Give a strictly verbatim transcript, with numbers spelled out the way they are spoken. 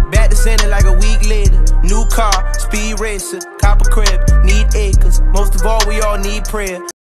Back to center like a week later. New car, speed racer, copper crib, need acres. Most of all, we all need prayer.